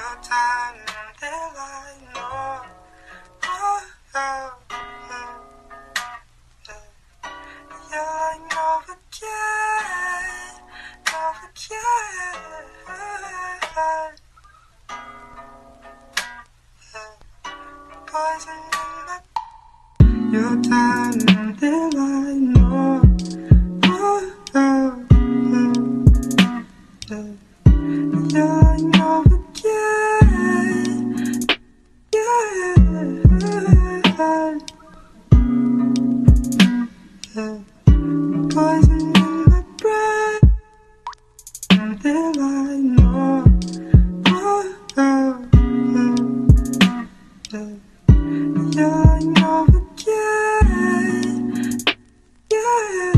time until I know. Oh, oh, you're Novocaine, Novocaine. Poison in my your time until I know. Oh, oh, you're Novocaine, yeah. Poison in my brain until I know. Oh, oh, you're Novocaine, yeah.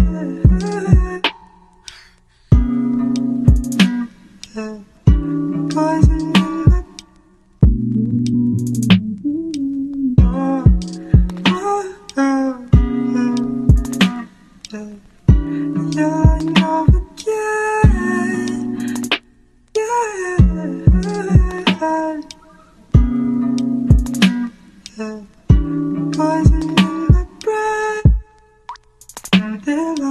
Poison in my oh, oh, oh, you're Novocaine, yeah. Poison in my brain until I